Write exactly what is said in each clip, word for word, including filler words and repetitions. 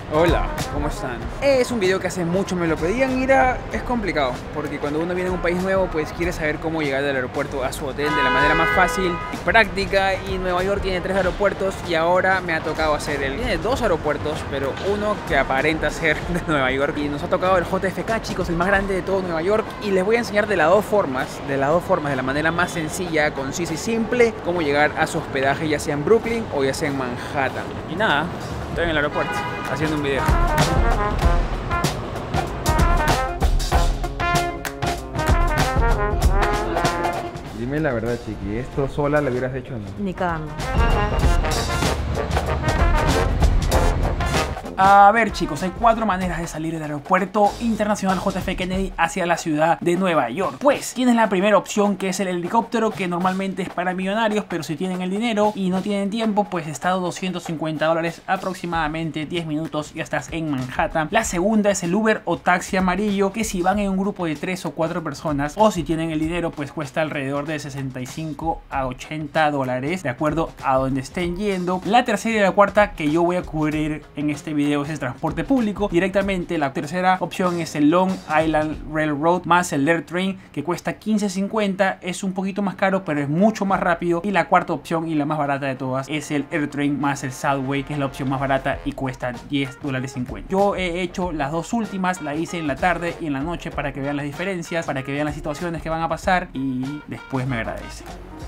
Hola, ¿cómo están? Es un video que hace mucho me lo pedían y era, es complicado porque cuando uno viene a un país nuevo pues quiere saber cómo llegar del aeropuerto a su hotel de la manera más fácil y práctica, y Nueva York tiene tres aeropuertos y ahora me ha tocado hacer el... Tiene dos aeropuertos, pero uno que aparenta ser de Nueva York, y nos ha tocado el J F K, chicos, el más grande de todo Nueva York, y les voy a enseñar de las dos formas, de las dos formas, de la manera más sencilla, concisa y simple, cómo llegar a su hospedaje, ya sea en Brooklyn o ya sea en Manhattan. Y nada, estoy en el aeropuerto haciendo un video. Dime la verdad, chiqui, ¿esto sola lo hubieras hecho o no? Ni cagando. A ver, chicos, hay cuatro maneras de salir del aeropuerto internacional J F Kennedy hacia la ciudad de Nueva York. Pues tienes la primera opción, que es el helicóptero, que normalmente es para millonarios, pero si tienen el dinero y no tienen tiempo, pues está a doscientos cincuenta dólares, aproximadamente diez minutos y ya estás en Manhattan. La segunda es el Uber o taxi amarillo, que si van en un grupo de tres o cuatro personas, o si tienen el dinero, pues cuesta alrededor de sesenta y cinco a ochenta dólares, de acuerdo a donde estén yendo. La tercera y la cuarta, que yo voy a cubrir en este video, es el transporte público directamente. La tercera opción es el Long Island Railroad más el Air Train, que cuesta quince cincuenta, es un poquito más caro pero es mucho más rápido. Y la cuarta opción y la más barata de todas es el Air Train más el Subway, que es la opción más barata y cuesta diez dólares cincuenta. Yo he hecho las dos últimas, la hice en la tarde y en la noche para que vean las diferencias, para que vean las situaciones que van a pasar y después me agradecen.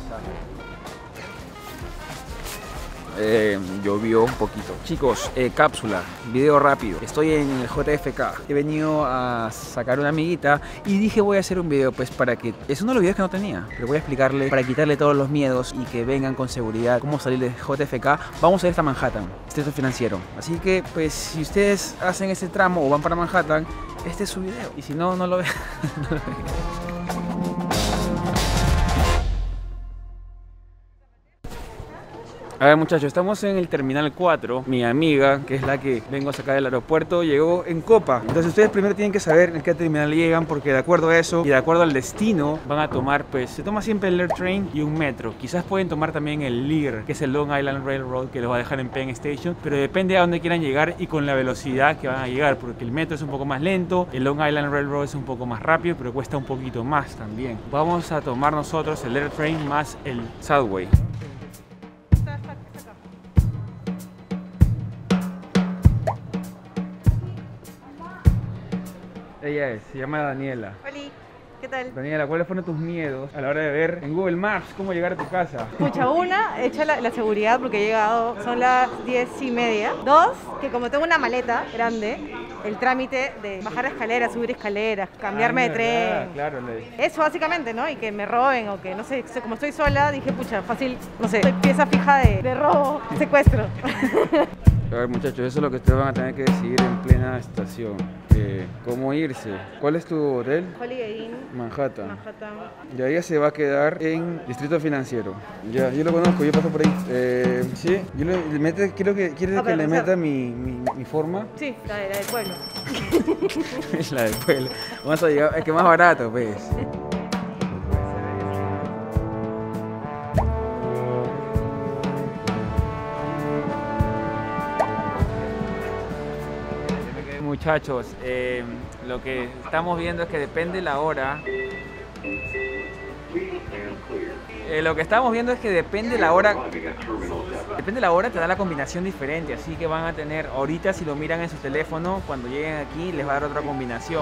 Eh, llovió un poquito. Chicos, eh, cápsula, video rápido. Estoy en el J F K. He venido a sacar una amiguita y dije voy a hacer un video pues para que... Es uno de los videos que no tenía, pero voy a explicarle, para quitarle todos los miedos y que vengan con seguridad cómo salir de J F K. Vamos a ir hasta Manhattan, distrito financiero. Así que pues si ustedes hacen este tramo o van para Manhattan, este es su video. Y si no, no lo vean. No lo vean. A ver, muchachos, estamos en el terminal cuatro. Mi amiga, que es la que vengo a sacar del aeropuerto, llegó en Copa. Entonces ustedes primero tienen que saber en qué terminal llegan, porque de acuerdo a eso y de acuerdo al destino van a tomar, pues se toma siempre el Air Train y un metro. Quizás pueden tomar también el L I R, que es el Long Island Railroad, que los va a dejar en Penn Station, pero depende a dónde quieran llegar y con la velocidad que van a llegar, porque el metro es un poco más lento, el Long Island Railroad es un poco más rápido, pero cuesta un poquito más también. Vamos a tomar nosotros el Air Train más el Subway. Ella es, se llama Daniela. Hola, ¿qué tal? Daniela, ¿cuáles fueron tus miedos a la hora de ver en Google Maps cómo llegar a tu casa? Escucha, una, hecha la, la seguridad porque he llegado, son las diez y media. Dos, que como tengo una maleta grande, el trámite de bajar escaleras, subir escaleras, cambiarme ah, de tren. Verdad, claro, le... Eso básicamente, ¿no? Y que me roben o que, no sé, como estoy sola, dije, pucha, fácil, no sé, soy pieza fija de, de robo, secuestro. A ver, muchachos, eso es lo que ustedes van a tener que decidir en plena estación. Eh, ¿Cómo irse? ¿Cuál es tu hotel? Holiday Inn. Manhattan. Manhattan. Ya ella se va a quedar en Distrito Financiero. Ya, yo lo conozco, yo paso por ahí. Eh, sí, yo le, le mete, quiero que, ¿quieres Ah, que le pasar. meta mi, mi, mi forma? Sí, la, de, la del pueblo. La del pueblo. Vamos a llegar, es que más barato, pues. Muchachos, eh, lo que estamos viendo es que depende la hora. Eh, lo que estamos viendo es que depende la hora. Depende la hora, te da la combinación diferente. Así que van a tener, ahorita si lo miran en su teléfono, cuando lleguen aquí les va a dar otra combinación.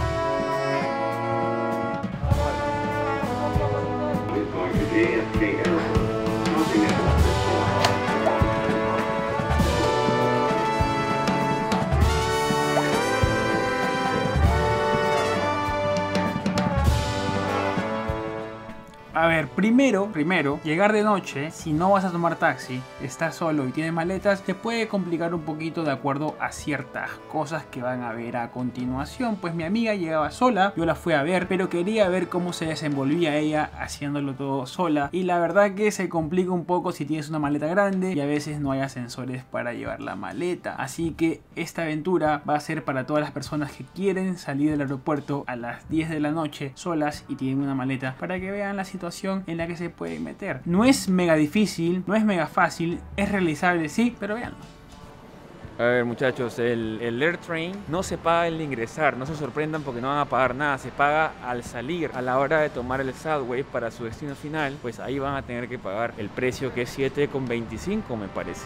A ver, primero, primero, llegar de noche, si no vas a tomar taxi, estás solo y tienes maletas, te puede complicar un poquito de acuerdo a ciertas cosas que van a ver a continuación. Pues mi amiga llegaba sola, yo la fui a ver, pero quería ver cómo se desenvolvía ella haciéndolo todo sola. Y la verdad que se complica un poco si tienes una maleta grande y a veces no hay ascensores para llevar la maleta. Así que esta aventura va a ser para todas las personas que quieren salir del aeropuerto a las diez de la noche solas y tienen una maleta, para que vean la situación en la que se pueden meter. No es mega difícil, no es mega fácil, es realizable sí, pero véanlo. A ver, muchachos, el, el Air Train no se paga al ingresar, no se sorprendan porque no van a pagar nada, se paga al salir. A la hora de tomar el subway para su destino final, pues ahí van a tener que pagar el precio, que es siete con veinticinco, me parece.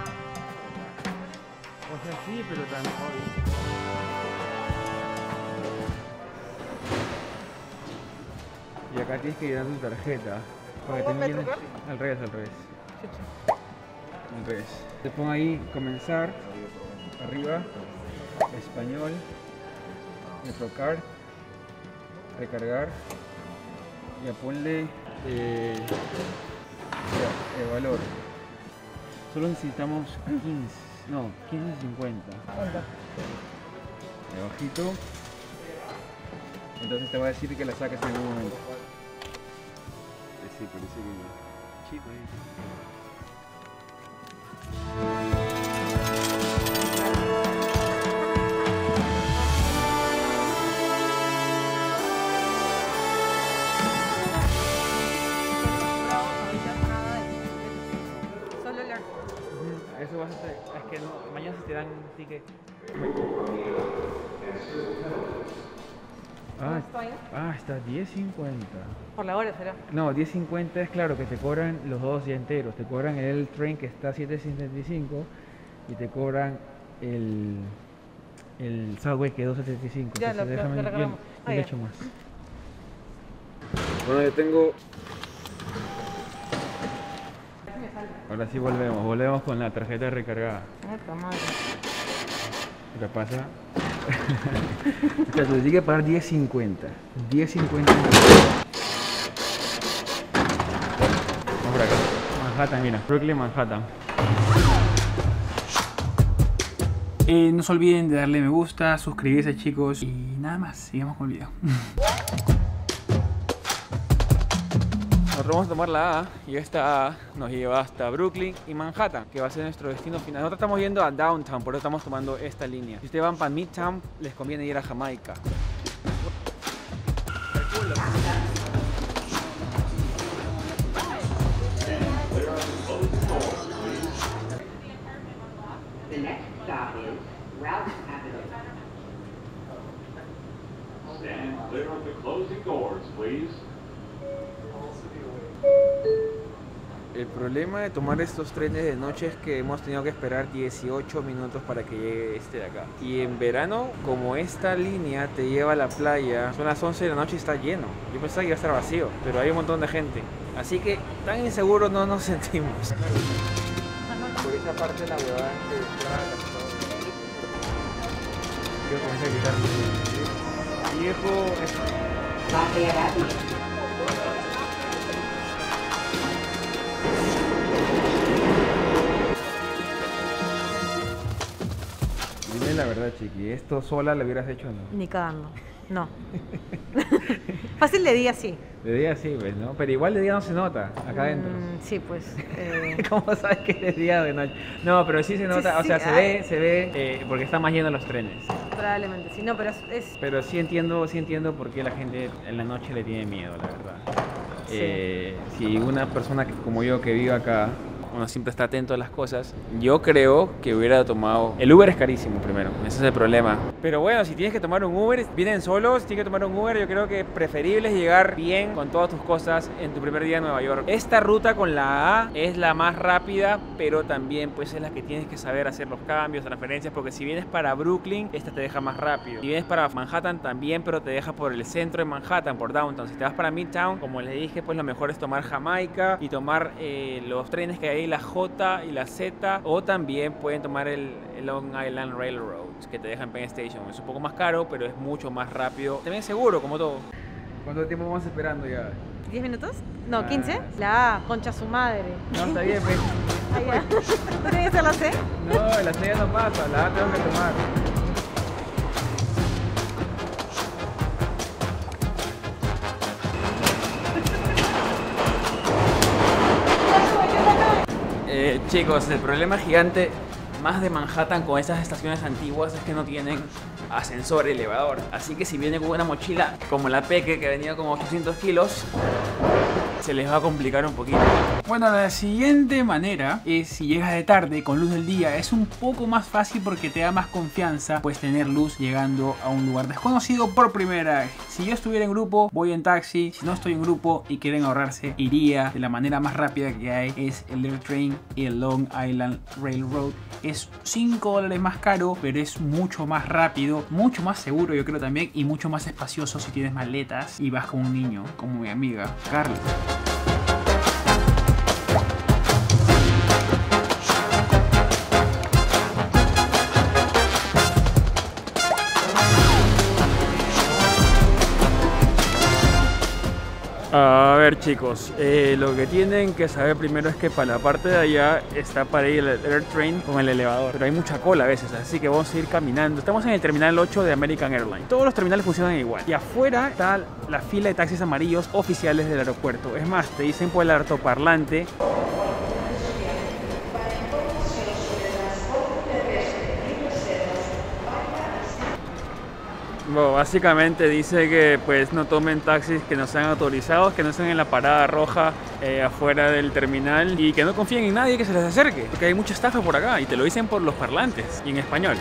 O sea, sí, pero tan obvio. Y acá tienes que llenar tu tarjeta. Para que te llenes... Al revés, al revés. Al revés. Te pongo ahí comenzar. Arriba. Español. Metrocard. Recargar. Ya ponle eh, ya, el valor. Solo necesitamos quince. No, quince cincuenta. Abajito. Entonces te voy a decir que la saques en un momento. Sí, parece que chico ahí. Solo el Air. Eso va a ser, es que no, mañana se te dan ticket. Ah, ah, está diez cincuenta. Por la hora será. No, diez cincuenta es claro que te cobran los dos días enteros. Te cobran el tren que está a siete setenta y cinco y te cobran el, el subway que es dos setenta y cinco. Ya, lo, déjame, lo recargamos. Yo, Ah, yo ya. le echo más. Bueno, yo tengo... Ahora sí volvemos, volvemos con la tarjeta recargada. Puta madre. ¿Qué pasa? O sea, te tienes que pagar diez cincuenta. diez cincuenta. Vamos por acá. Manhattan, mira. Brooklyn, Manhattan. Eh, no se olviden de darle me gusta, suscribirse, chicos. Y nada más, sigamos con el video. Nosotros vamos a tomar la A y esta A nos lleva hasta Brooklyn y Manhattan, que va a ser nuestro destino final. Nosotros estamos yendo a Downtown, por eso estamos tomando esta línea. Si ustedes van para Midtown, les conviene ir a Jamaica. The next stop is Route Avenue. Stand clear of the closing doors, please. El problema de tomar estos trenes de noche es que hemos tenido que esperar dieciocho minutos para que llegue este de acá. Y en verano, como esta línea te lleva a la playa, son las once de la noche y está lleno. Yo pensaba que iba a estar vacío, pero hay un montón de gente. Así que tan inseguros no nos sentimos. Por esa parte la huevada que quiero comenzar a gritar. Viejo, Lafayette Avenue. dime la verdad, chiqui, ¿esto sola lo hubieras hecho o no? Ni cagando. No. Fácil de día sí. De día sí, pues, ¿no? Pero igual de día no se nota, acá adentro. Mm, sí, pues. Eh... ¿Cómo sabes que es de día o de noche? No, pero sí se nota, Sí, o sea, sí, se ay. ve, se ve, eh, porque están más llenos los trenes. Probablemente, sí, no, pero es... es- Pero sí entiendo, sí entiendo por qué la gente en la noche le tiene miedo, la verdad. Sí. Eh, si una persona que, como yo que vive acá, uno siempre está atento a las cosas, yo creo que hubiera tomado... El Uber es carísimo primero, ese es el problema. Pero bueno, si tienes que tomar un Uber, vienen solos, tienes que tomar un Uber, yo creo que preferible es llegar bien con todas tus cosas en tu primer día en Nueva York. Esta ruta con la A es la más rápida, pero también pues es la que tienes que saber hacer los cambios, transferencias, porque si vienes para Brooklyn, esta te deja más rápido. Si vienes para Manhattan también, pero te deja por el centro de Manhattan, por Downtown. Si te vas para Midtown, como les dije, pues lo mejor es tomar Jamaica y tomar eh, los trenes que hay, la J y la Z, o también pueden tomar el, el Long Island Railroad, que te deja en Penn Station. Es un poco más caro, pero es mucho más rápido. También seguro, como todo. ¿Cuánto tiempo vamos esperando ya? ¿diez minutos? No, Ah. quince. La A, concha su madre. No, está bien, pues. Ah, ya. ¿No tenía que hacer la C? No, la C ya no pasa, la A tengo que tomar. Eh, chicos, el problema gigante más de Manhattan con estas estaciones antiguas es que no tienen ascensor elevador. Así que si viene con una mochila como la Peque, que venía con ochocientos kilos, se les va a complicar un poquito. Bueno, la siguiente manera es si llegas de tarde con luz del día. Es un poco más fácil porque te da más confianza pues tener luz llegando a un lugar desconocido por primera vez. Si yo estuviera en grupo, voy en taxi. Si no estoy en grupo y quieren ahorrarse, iría de la manera más rápida que hay. Es el AirTrain y el Long Island Railroad. Es cinco dólares más caro, pero es mucho más rápido, mucho más seguro yo creo también, y mucho más espacioso si tienes maletas y vas con un niño, como mi amiga Carla. A ver chicos, eh, lo que tienen que saber primero es que para la parte de allá está para ir el AirTrain con el elevador, pero hay mucha cola a veces, así que vamos a ir caminando. Estamos en el terminal ocho de American Airlines. Todos los terminales funcionan igual. Y afuera está la fila de taxis amarillos oficiales del aeropuerto. Es más, te dicen por el altoparlante. Bueno, básicamente dice que pues no tomen taxis que no sean autorizados, que no estén en la parada roja eh, afuera del terminal y que no confíen en nadie que se les acerque, porque hay mucha estafa por acá y te lo dicen por los parlantes y en español.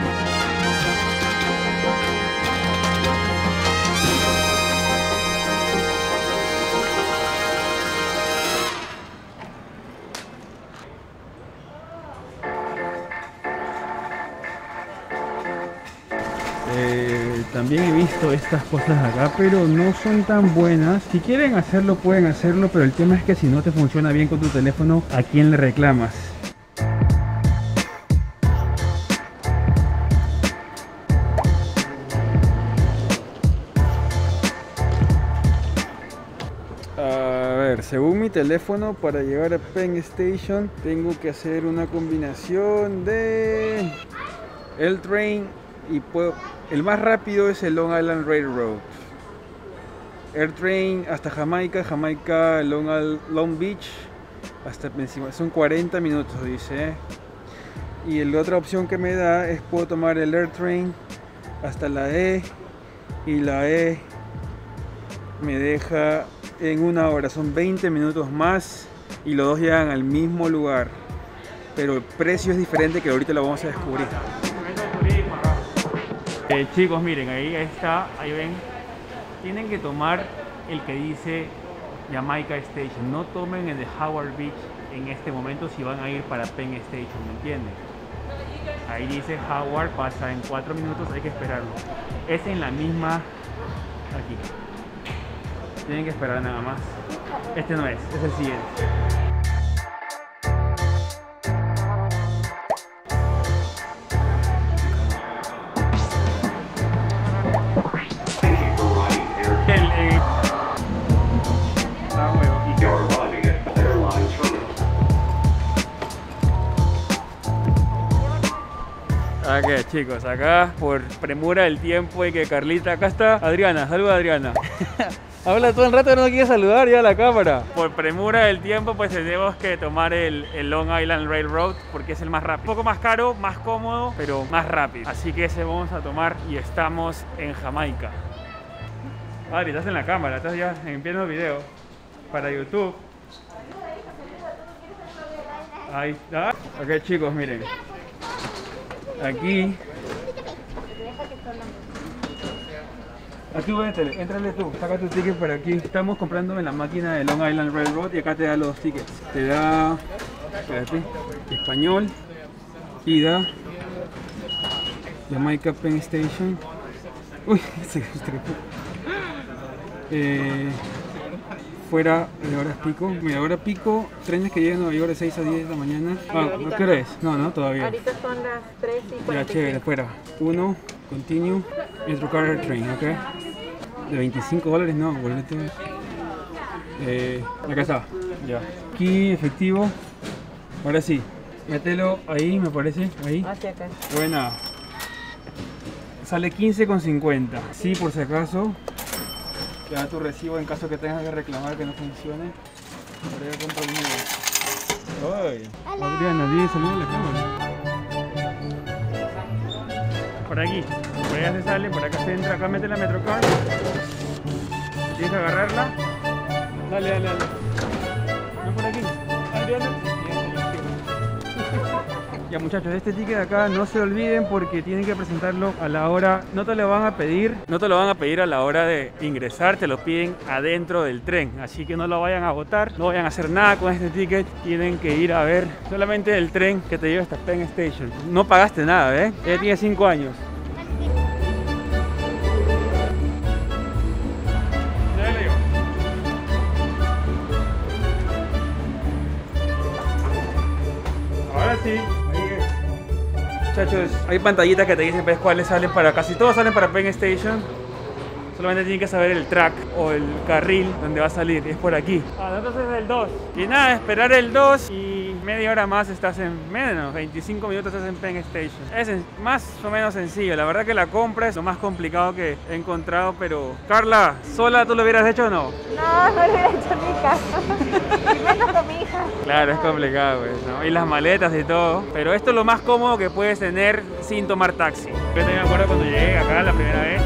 Eh, también he visto estas cosas acá, pero no son tan buenas. Si quieren hacerlo, pueden hacerlo, pero el tema es que si no te funciona bien con tu teléfono, ¿a quién le reclamas? A ver, según mi teléfono, para llegar a Penn Station tengo que hacer una combinación de AirTrain y puedo... El más rápido es el Long Island Railroad. AirTrain hasta Jamaica, Jamaica, Long, Long Beach, hasta encima. Son cuarenta minutos, dice. Y la otra opción que me da es puedo tomar el AirTrain hasta la E. Y la E me deja en una hora. Son veinte minutos más y los dos llegan al mismo lugar. Pero el precio es diferente, que ahorita lo vamos a descubrir. Eh, chicos, miren, ahí está, ahí ven, tienen que tomar el que dice Jamaica Station. No tomen el de Howard Beach en este momento si van a ir para Penn Station, ¿me entienden? Ahí dice Howard, pasa en cuatro minutos, hay que esperarlo. Es en la misma, aquí. Tienen que esperar nada más. Este no es, es el siguiente. Ok chicos, acá por premura del tiempo y que Carlita, acá está Adriana, saluda Adriana. Habla todo el rato, no quiere saludar ya a la cámara. Por premura del tiempo pues tenemos que tomar el, el Long Island Railroad porque es el más rápido. Un poco más caro, más cómodo, pero más rápido. Así que ese vamos a tomar y estamos en Jamaica. Adri, estás en la cámara, estás ya en pleno video para YouTube. Ahí está. Ok chicos, miren. Aquí. Aquí vete, entrale tú, saca tu ticket por aquí. Estamos comprando en la máquina de Long Island Railroad y acá te da los tickets. Te da, espérate, español y da Jamaica Penn Station. Uy, se estrepó. Eh, fuera de horas pico. Mira, hora pico, trenes que llegan a Nueva York de seis a diez de la mañana. Sí, ah, ¿qué hora es? No, no, todavía. Ahorita son las tres y cuarenta y cinco. Ya, chévere, fuera. Uno, continue, intro car train, ok. De veinticinco dólares, no, boleto. Eh, acá está, ya. Aquí, efectivo. Ahora sí, mételo ahí, me parece, ahí. Hacia acá. Buena. Sale quince con cincuenta. Sí, por si acaso. Te da tu recibo en caso que tengas que reclamar que no funcione. Por ahí compro el mío. Ay, Adriana, di saluda a la cámara. Por aquí, por allá se sale, por acá se entra, acá mete la Metrocard. Tienes que agarrarla. Dale, dale, dale. No, por aquí. Ya muchachos, este ticket de acá no se olviden porque tienen que presentarlo a la hora, no te lo van a pedir, no te lo van a pedir a la hora de ingresar, te lo piden adentro del tren, así que no lo vayan a botar, no vayan a hacer nada con este ticket, tienen que ir a ver solamente el tren que te lleva hasta Penn Station. No pagaste nada, ¿eh? Ella tiene cinco años. Ahora sí. Muchachos, hay pantallitas que te dicen pues, cuáles salen para, casi todos salen para Penn Station. Solamente tienen que saber el track o el carril donde va a salir, es por aquí. Ah, entonces es el dos. Y nada, esperar el dos y media hora más estás en, menos, veinticinco minutos estás en Penn Station. Es más o menos sencillo, la verdad que la compra es lo más complicado que he encontrado, pero... Carla, ¿sola tú lo hubieras hecho o no? No, no lo hubiera hecho en mi casa. Y menos con mi hija. Claro, es complicado, pues, ¿no? Y las maletas y todo. Pero esto es lo más cómodo que puedes tener sin tomar taxi. Yo también me acuerdo cuando llegué acá la primera vez.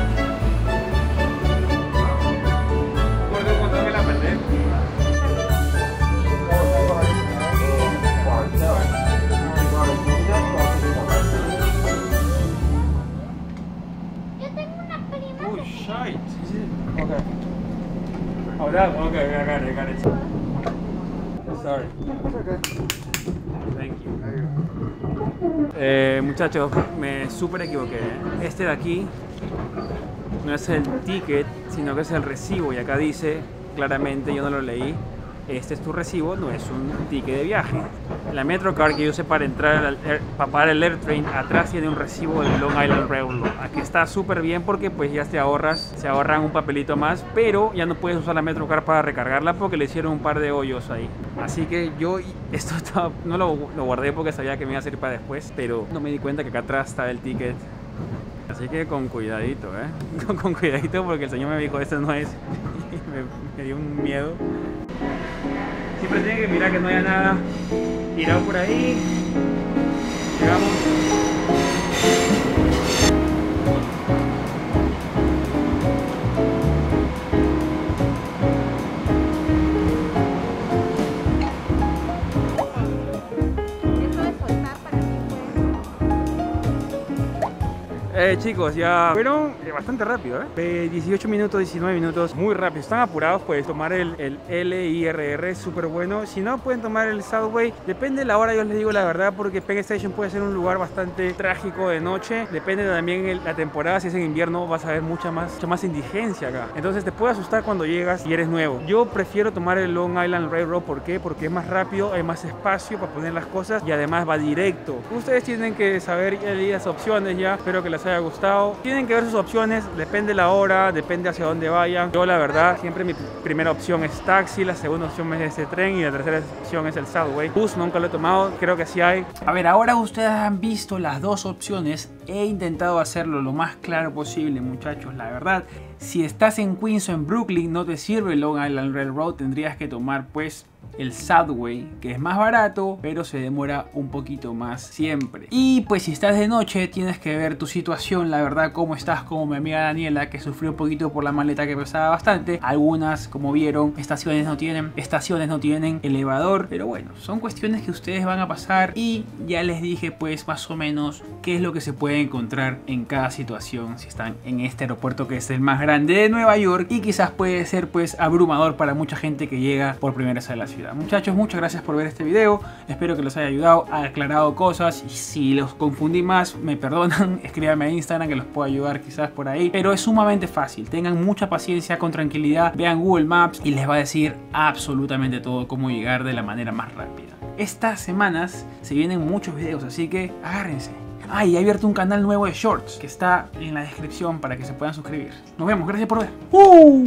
Okay. Oh, that one. Okay, I got it. I got it. Sorry. It's okay. Thank you. Eh, muchachos, me súper equivoqué. ¿eh? Este de aquí no es el ticket, sino que es el recibo. Y acá dice claramente, yo no lo leí, este es tu recibo, no es un ticket de viaje. La Metrocard que yo usé para entrar al air, para pagar el AirTrain, atrás tiene un recibo del Long Island Railroad. Aquí está súper bien porque pues ya te ahorras, se ahorran un papelito más, pero ya no puedes usar la Metrocard para recargarla porque le hicieron un par de hoyos ahí. Así que yo esto estaba, no lo, lo guardé porque sabía que me iba a servir para después, pero no me di cuenta que acá atrás está el ticket. Así que con cuidadito, ¿eh? Con, con cuidadito porque el señor me dijo, esto no es. me, me dio un miedo. Siempre tienen que mirar que no haya nada tirado por ahí. Llegamos. Eh, chicos, ya fueron eh, bastante rápido, ¿eh? dieciocho minutos, diecinueve minutos, muy rápido. Están apurados, puedes tomar el, el L I R R, súper bueno. Si no, pueden tomar el Subway. Depende de la hora, yo les digo la verdad, porque Penn Station puede ser un lugar bastante trágico de noche. Depende también de la temporada, si es en invierno vas a ver mucha más, mucha más indigencia acá. Entonces te puede asustar cuando llegas y eres nuevo. Yo prefiero tomar el Long Island Railroad, ¿por qué? Porque es más rápido, hay más espacio para poner las cosas y además va directo. Ustedes tienen que saber las opciones ya, espero que les haya gustado. Tienen que ver sus opciones, depende la hora, depende hacia dónde vayan. Yo la verdad, siempre mi primera opción es taxi, la segunda opción es este tren y la tercera opción es el Subway. Bus nunca lo he tomado, creo que sí hay. A ver, ahora ustedes han visto las dos opciones. He intentado hacerlo lo más claro posible, muchachos. La verdad, si estás en Queens o en Brooklyn, no te sirve el Long Island Railroad, tendrías que tomar pues el Subway, que es más barato, pero se demora un poquito más siempre. Y pues si estás de noche, tienes que ver tu situación, la verdad, cómo estás, como mi amiga Daniela, que sufrió un poquito por la maleta que pesaba bastante. Algunas, como vieron, estaciones no tienen, estaciones no tienen elevador, pero bueno, son cuestiones que ustedes van a pasar y ya les dije pues más o menos qué es lo que se puede encontrar en cada situación si están en este aeropuerto que es el más grande de Nueva York y quizás puede ser pues abrumador para mucha gente que llega por primera vez a la ciudad. Muchachos, muchas gracias por ver este video, espero que les haya ayudado, ha aclarado cosas y si los confundí más me perdonan, escríbanme a Instagram que los puedo ayudar quizás por ahí, pero es sumamente fácil, tengan mucha paciencia, con tranquilidad, vean Google Maps y les va a decir absolutamente todo cómo llegar de la manera más rápida. Estas semanas se vienen muchos videos, así que agárrense. Ah, y he abierto un canal nuevo de Shorts que está en la descripción para que se puedan suscribir. Nos vemos, gracias por ver. ¡Uh!